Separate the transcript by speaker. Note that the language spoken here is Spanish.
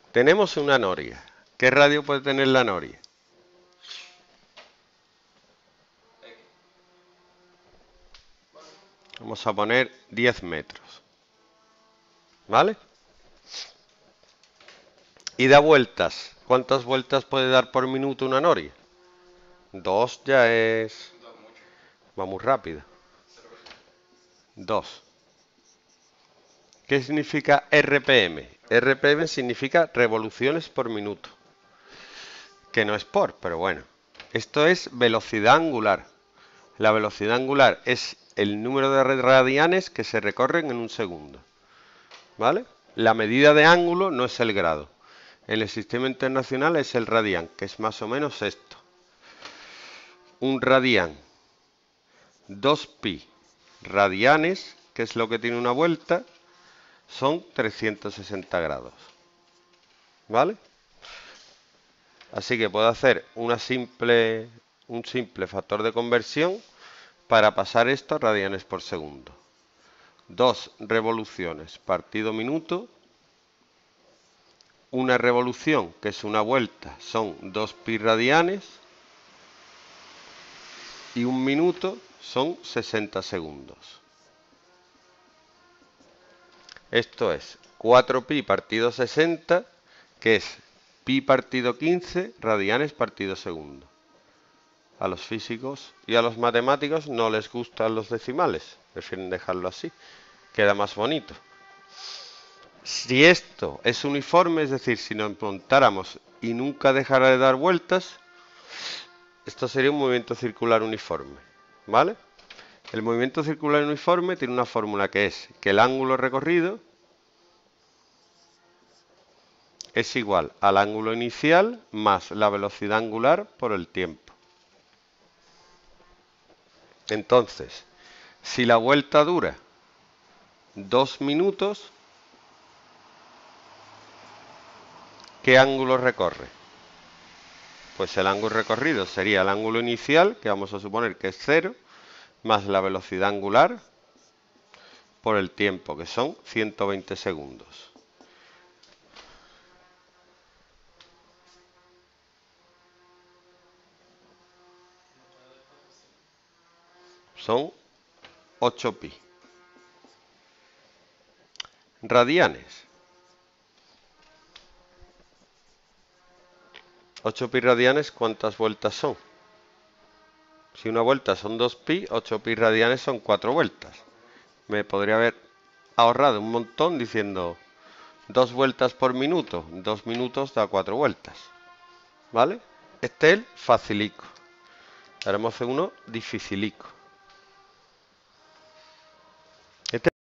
Speaker 1: Tenemos una noria. ¿Qué radio puede tener la noria? Vamos a poner 10 metros. ¿Vale? Y da vueltas. ¿Cuántas vueltas puede dar por minuto una noria? 2 ya es... Va muy rápido. 2. ¿Qué significa RPM? RPM significa revoluciones por minuto. Que no es por, pero bueno. Esto es velocidad angular. La velocidad angular es el número de radianes que se recorren en un segundo. ¿Vale? La medida de ángulo no es el grado. En el sistema internacional es el radián, que es más o menos esto. Un radián, 2pi radianes, que es lo que tiene una vuelta, son 360 grados. ¿Vale? Así que puedo hacer un simple factor de conversión para pasar esto a radianes por segundo. 2 revoluciones partido minuto. Una revolución, que es una vuelta, son 2pi radianes. Y un minuto son 60 segundos. Esto es 4pi partido 60, que es pi partido 15 radianes partido segundo. A los físicos y a los matemáticos no les gustan los decimales, prefieren dejarlo así, queda más bonito. Si esto es uniforme, es decir, si nos montáramos y nunca dejara de dar vueltas, esto sería un movimiento circular uniforme, ¿vale? El movimiento circular uniforme tiene una fórmula que es que el ángulo recorrido es igual al ángulo inicial más la velocidad angular por el tiempo. Entonces, si la vuelta dura 2 minutos, ¿qué ángulo recorre? Pues el ángulo recorrido sería el ángulo inicial, que vamos a suponer que es 0, más la velocidad angular por el tiempo, que son 120 segundos. Son 8pi. Radianes. 8pi radianes, ¿cuántas vueltas son? Si una vuelta son 2pi, 8pi radianes son 4 vueltas. Me podría haber ahorrado un montón diciendo 2 vueltas por minuto. 2 minutos da 4 vueltas. ¿Vale? Este es el facilico. Ahora vamos a hacer uno dificilico.